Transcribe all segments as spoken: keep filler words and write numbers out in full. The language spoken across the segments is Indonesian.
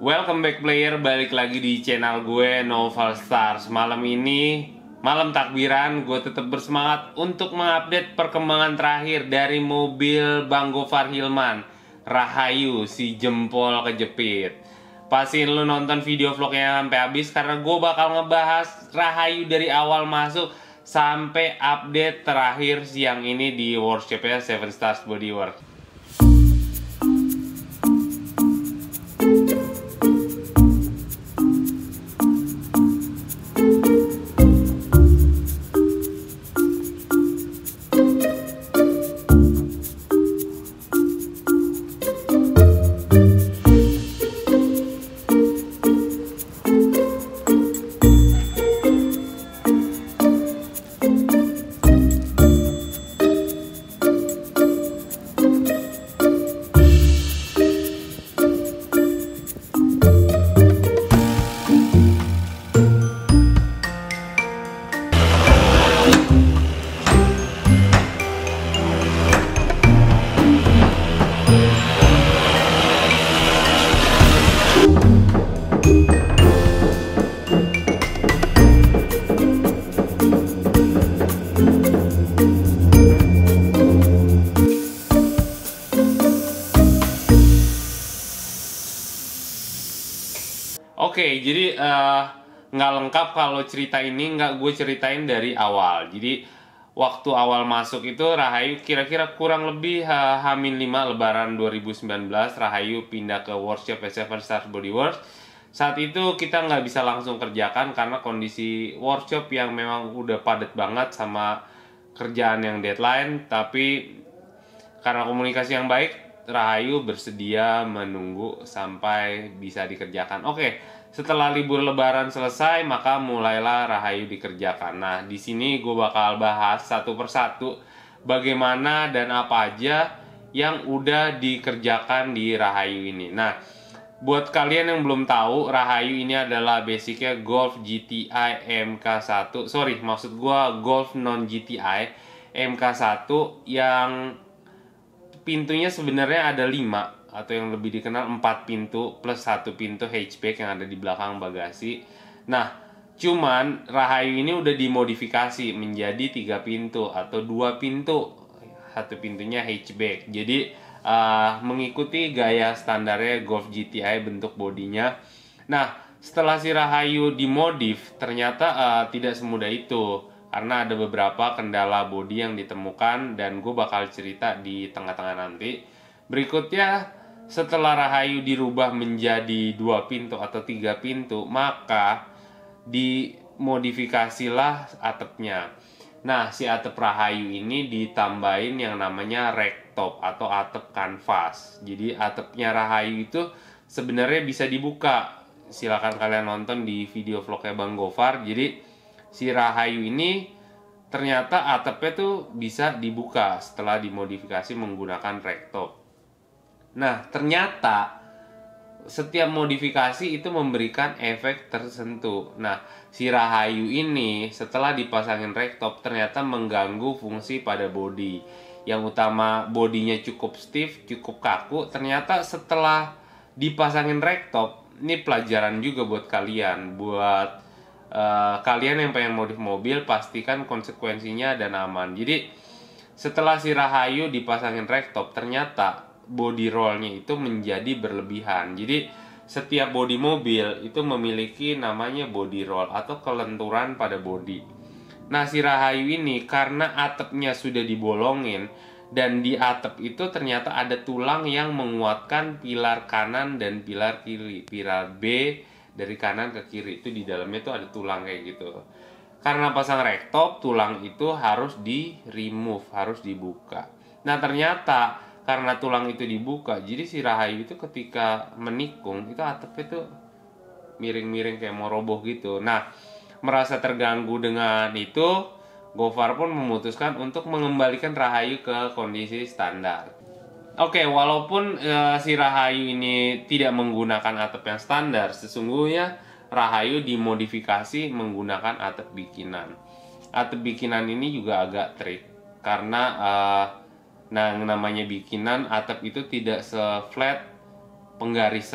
Welcome back player, balik lagi di channel gue Noval Stars. Malam ini, malam takbiran, gue tetap bersemangat untuk mengupdate perkembangan terakhir dari mobil Bang Gofar Hilman, Rahayu, si jempol kejepit. Pastiin lu nonton video vlognya sampai habis karena gue bakal ngebahas Rahayu dari awal masuk sampai update terakhir siang ini di workshopnya Seven Stars Bodywork. Oke, jadi uh, nggak lengkap kalau cerita ini nggak gue ceritain dari awal. Jadi waktu awal masuk itu Rahayu kira-kira kurang lebih uh, H lima Lebaran dua ribu sembilan belas Rahayu pindah ke workshop Seven Stars Bodywork. Saat itu kita nggak bisa langsung kerjakan karena kondisi workshop yang memang udah padat banget sama kerjaan yang deadline. Tapi karena komunikasi yang baik, Rahayu bersedia menunggu sampai bisa dikerjakan. Oke, setelah libur Lebaran selesai, maka mulailah Rahayu dikerjakan. Nah, di sini gue bakal bahas satu persatu bagaimana dan apa aja yang udah dikerjakan di Rahayu ini. Nah, buat kalian yang belum tahu, Rahayu ini adalah basicnya Golf G T I M K satu. Sorry, maksud gue Golf non G T I M K satu yang pintunya sebenarnya ada lima atau yang lebih dikenal empat pintu plus satu pintu hatchback yang ada di belakang bagasi. Nah, cuman Rahayu ini udah dimodifikasi menjadi tiga pintu atau dua pintu, satu pintunya hatchback. Jadi uh, mengikuti gaya standarnya Golf G T I bentuk bodinya. Nah, setelah si Rahayu dimodif, ternyata uh, tidak semudah itu. Karena ada beberapa kendala bodi yang ditemukan dan gue bakal cerita di tengah-tengah nanti. Berikutnya, setelah Rahayu dirubah menjadi dua pintu atau tiga pintu, maka dimodifikasilah atapnya. Nah, si atap Rahayu ini ditambahin yang namanya ragtop atau atap kanvas. Jadi atapnya Rahayu itu sebenarnya bisa dibuka. Silakan kalian nonton di video vlognya Bang Gofar. Jadi si Rahayu ini ternyata atapnya tuh bisa dibuka setelah dimodifikasi menggunakan ragtop. Nah, ternyata setiap modifikasi itu memberikan efek tertentu. Nah, si Rahayu ini setelah dipasangin ragtop ternyata mengganggu fungsi pada bodi. Yang utama bodinya cukup stiff, cukup kaku. Ternyata setelah dipasangin ragtop, ini pelajaran juga buat kalian, buat Uh, kalian yang pengen modif mobil, pastikan konsekuensinya dan aman. Jadi setelah si Rahayu dipasangin ragtop, ternyata body rollnya itu menjadi berlebihan. Jadi setiap body mobil itu memiliki namanya body roll atau kelenturan pada body. Nah, si Rahayu ini karena atapnya sudah dibolongin dan di atap itu ternyata ada tulang yang menguatkan pilar kanan dan pilar kiri, pilar B dari kanan ke kiri. Itu di dalamnya tuh ada tulang kayak gitu. Karena pasang ragtop, tulang itu harus di remove, harus dibuka. Nah, ternyata karena tulang itu dibuka, jadi si Rahayu itu ketika menikung itu atapnya tuh miring-miring kayak mau roboh gitu. Nah, merasa terganggu dengan itu, Gofar pun memutuskan untuk mengembalikan Rahayu ke kondisi standar. Oke, okay, walaupun uh, si Rahayu ini tidak menggunakan atap yang standar, sesungguhnya Rahayu dimodifikasi menggunakan atap bikinan. Atap bikinan ini juga agak trik karena uh, nah namanya bikinan atap itu tidak se-flat penggarisan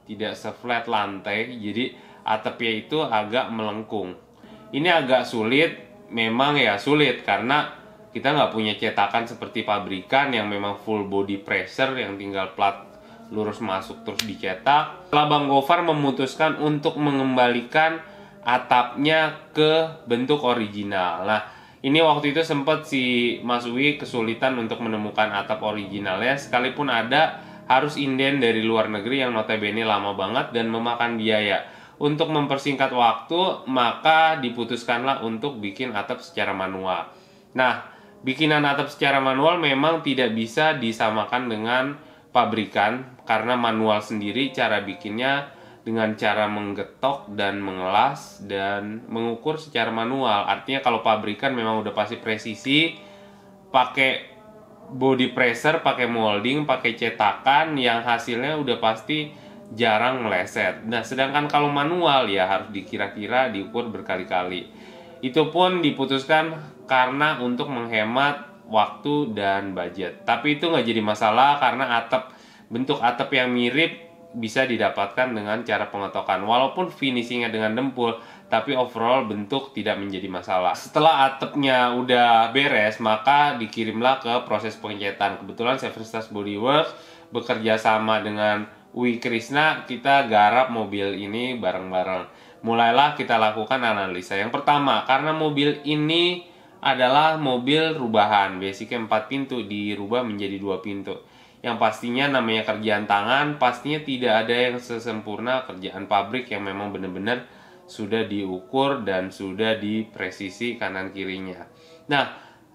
tidak se-flat lantai, jadi atapnya itu agak melengkung. Ini agak sulit, memang ya sulit karena kita nggak punya cetakan seperti pabrikan yang memang full body pressure yang tinggal plat lurus masuk terus dicetak. Setelah Bang Gofar memutuskan untuk mengembalikan atapnya ke bentuk original. Nah, ini waktu itu sempat si Mas Uwi kesulitan untuk menemukan atap originalnya, sekalipun ada harus inden dari luar negeri yang notabene lama banget dan memakan biaya. Untuk mempersingkat waktu, maka diputuskanlah untuk bikin atap secara manual. Nah, bikinan atap secara manual memang tidak bisa disamakan dengan pabrikan, karena manual sendiri cara bikinnya dengan cara menggetok dan mengelas dan mengukur secara manual. Artinya kalau pabrikan memang udah pasti presisi, pakai body pressure, pakai molding, pakai cetakan yang hasilnya udah pasti jarang meleset. Nah, sedangkan kalau manual ya harus dikira-kira, diukur berkali-kali. Itu pun diputuskan karena untuk menghemat waktu dan budget. Tapi itu nggak jadi masalah karena atap, bentuk atap yang mirip bisa didapatkan dengan cara pengetokan. Walaupun finishingnya dengan dempul, tapi overall bentuk tidak menjadi masalah. Setelah atapnya udah beres, maka dikirimlah ke proses pengecetan. Kebetulan Seven Stars Bodyworks bekerja sama dengan Uwi Krishna, kita garap mobil ini bareng-bareng. Mulailah kita lakukan analisa. Yang pertama, karena mobil ini adalah mobil rubahan, basicnya empat pintu dirubah menjadi dua pintu. Yang pastinya namanya kerjaan tangan, pastinya tidak ada yang sesempurna kerjaan pabrik yang memang benar-benar sudah diukur dan sudah dipresisi kanan kirinya. Nah,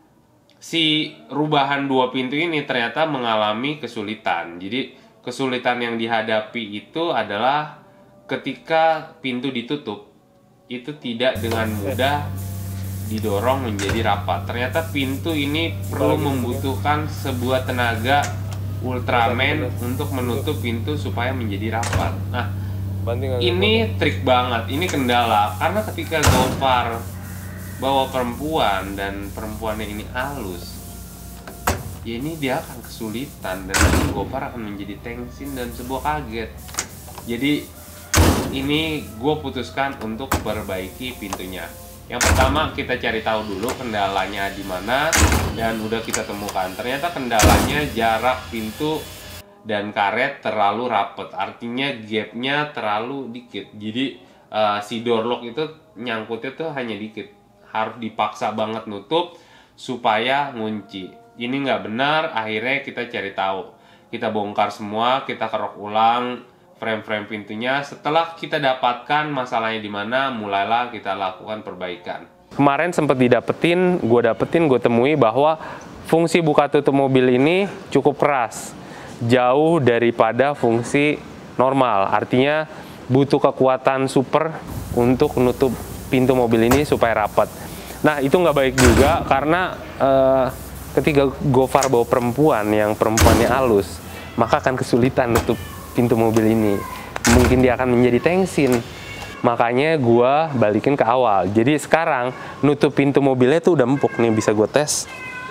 si rubahan dua pintu ini ternyata mengalami kesulitan. Jadi kesulitan yang dihadapi itu adalah ketika pintu ditutup, itu tidak dengan mudah didorong menjadi rapat. Ternyata pintu ini perlu membutuhkan sebuah tenaga Ultraman untuk menutup pintu supaya menjadi rapat. Nah, ini trik banget, ini kendala. Karena ketika Gofar bawa perempuan dan perempuannya ini halus, ya ini dia akan kesulitan dan Gofar akan menjadi tensin dan sebuah kaget. Jadi ini gue putuskan untuk perbaiki pintunya. Yang pertama kita cari tahu dulu kendalanya di mana dan udah kita temukan. Ternyata kendalanya jarak pintu dan karet terlalu rapet. Artinya gapnya terlalu dikit. Jadi uh, si door lock itu nyangkutnya tuh hanya dikit. Harus dipaksa banget nutup supaya ngunci. Ini nggak benar. Akhirnya kita cari tahu. Kita bongkar semua, kita kerok ulang frame-frame pintunya. Setelah kita dapatkan masalahnya di mana, mulailah kita lakukan perbaikan. Kemarin sempat didapetin, gue dapetin, gue temui bahwa fungsi buka tutup mobil ini cukup keras, jauh daripada fungsi normal. Artinya butuh kekuatan super untuk nutup pintu mobil ini supaya rapat. Nah, itu nggak baik juga karena uh, ketika Gofar bawa perempuan yang perempuannya halus, maka akan kesulitan nutup pintu mobil ini. Mungkin dia akan menjadi tensin. Makanya gue balikin ke awal. Jadi sekarang nutup pintu mobilnya tuh udah empuk nih, bisa gue tes.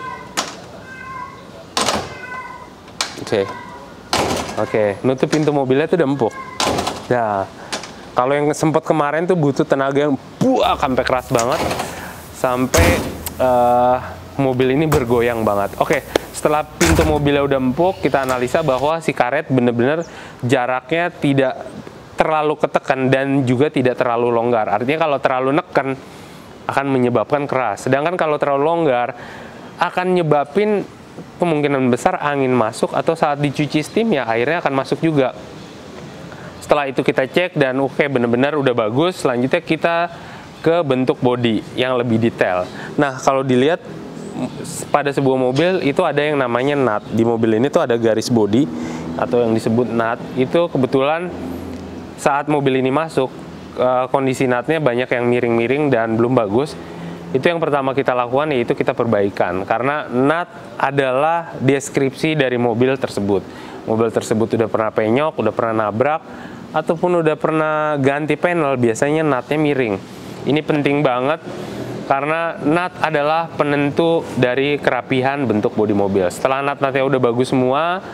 Oke, okay. Oke, okay. Nutup pintu mobilnya tuh udah empuk. Nah, kalau yang sempat kemarin tuh butuh tenaga yang buah sampai keras banget, sampai uh, mobil ini bergoyang banget. Oke. Okay. Setelah pintu mobilnya udah empuk, kita analisa bahwa si karet bener-bener jaraknya tidak terlalu ketekan dan juga tidak terlalu longgar. Artinya kalau terlalu neken akan menyebabkan keras. Sedangkan kalau terlalu longgar akan nyebabin kemungkinan besar angin masuk atau saat dicuci steam ya airnya akan masuk juga. Setelah itu kita cek dan oke okay, bener-bener udah bagus. Selanjutnya kita ke bentuk body yang lebih detail. Nah, kalau dilihat pada sebuah mobil itu ada yang namanya nut. Di mobil ini tuh ada garis body atau yang disebut nut. Itu kebetulan saat mobil ini masuk kondisi nutnya banyak yang miring-miring dan belum bagus. Itu yang pertama kita lakukan, yaitu kita perbaikan. Karena nut adalah deskripsi dari mobil tersebut. Mobil tersebut udah pernah penyok, udah pernah nabrak, ataupun udah pernah ganti panel, biasanya nutnya miring. Ini penting banget karena nut adalah penentu dari kerapihan bentuk bodi mobil. Setelah nut-nutnya udah bagus semua,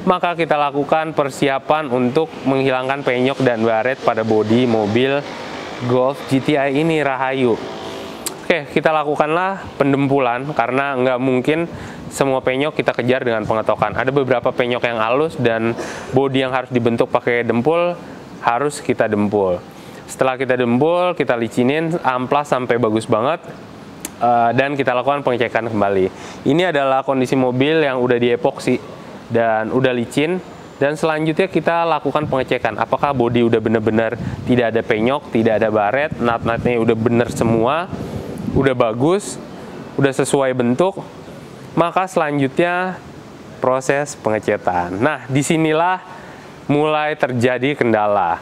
maka kita lakukan persiapan untuk menghilangkan penyok dan baret pada bodi mobil Golf G T I ini, Rahayu. Oke, kita lakukanlah pendempulan karena nggak mungkin semua penyok kita kejar dengan pengetokan. Ada beberapa penyok yang halus dan bodi yang harus dibentuk pakai dempul harus kita dempul. Setelah kita dempul, kita licinin, amplas sampai bagus banget, uh, dan kita lakukan pengecekan kembali. Ini adalah kondisi mobil yang udah diepoksi dan udah licin. Dan selanjutnya kita lakukan pengecekan apakah bodi udah bener-bener tidak ada penyok, tidak ada baret, nut-nutnya udah bener semua, udah bagus, udah sesuai bentuk. Maka selanjutnya proses pengecetan. Nah, disinilah mulai terjadi kendala.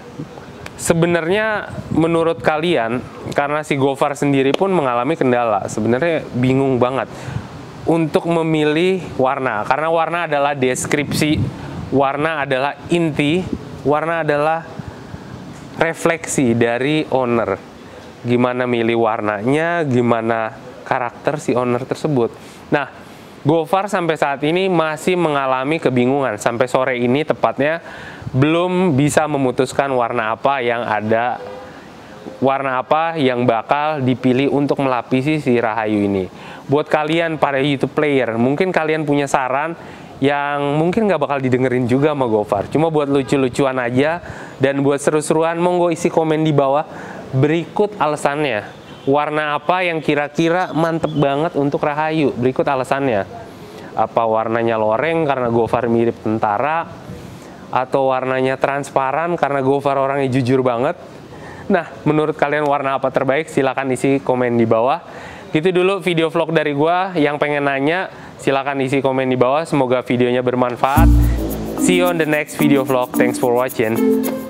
Sebenarnya menurut kalian, karena si Gofar sendiri pun mengalami kendala, sebenarnya bingung banget untuk memilih warna. Karena warna adalah deskripsi, warna adalah inti, warna adalah refleksi dari owner. Gimana milih warnanya, gimana karakter si owner tersebut. Nah, Gofar sampai saat ini masih mengalami kebingungan. Sampai sore ini tepatnya belum bisa memutuskan warna apa yang ada, warna apa yang bakal dipilih untuk melapisi si Rahayu ini. Buat kalian para YouTube player, mungkin kalian punya saran yang mungkin nggak bakal didengerin juga sama Gofar. Cuma buat lucu-lucuan aja dan buat seru-seruan, monggo isi komen di bawah. Berikut alasannya. Warna apa yang kira-kira mantep banget untuk Rahayu? Berikut alasannya. Apa warnanya loreng karena Gofar mirip tentara? Atau warnanya transparan karena Gofar orangnya jujur banget? Nah, menurut kalian warna apa terbaik? Silahkan isi komen di bawah. Gitu dulu video vlog dari gua. Yang pengen nanya, silahkan isi komen di bawah. Semoga videonya bermanfaat. See you on the next video vlog. Thanks for watching.